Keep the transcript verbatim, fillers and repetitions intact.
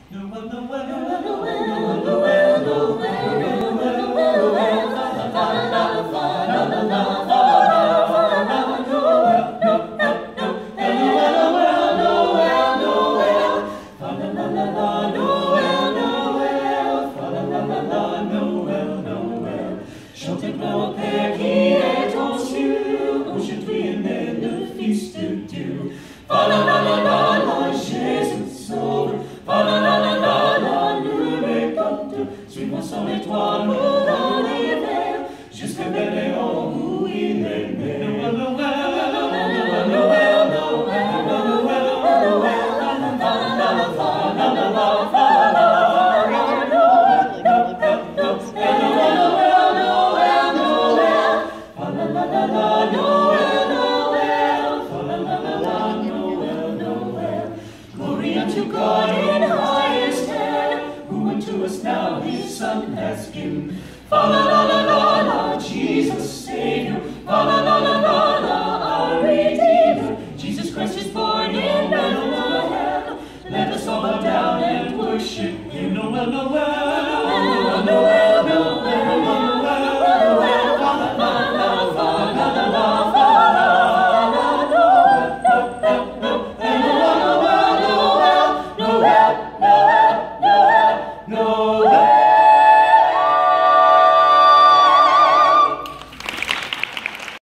Chantez pour Père qui est aux cieux, aujourd'hui et même le Fils de Dieu. Fa la la la la la, Jésus sauve. Fa la la la la la, le récolte. Suis-moi sans l'étoile dans l'hiver, jusqu'à Béléon où il est né. Noël, Noël, Noël, Noël, Noël, Noël, fa la la la, fa la la la, fa la la la. To God in highest heaven, who unto us now his Son has given. Fa la la la la la.